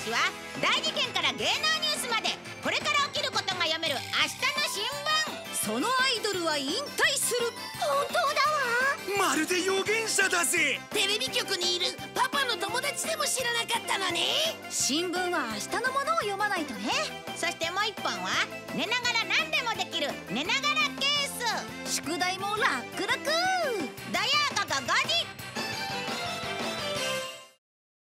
話は大事件から芸能ニュースまでこれから起きることが読める明日の新聞。 そのアイドルは引退する。 本当だわ。 まるで預言者だぜ。 テレビ局にいるパパの友達でも知らなかったのね。 新聞は明日のものを読まないとね。 そしてもう一本は寝ながら何でもできる寝ながらケース。 宿題も楽。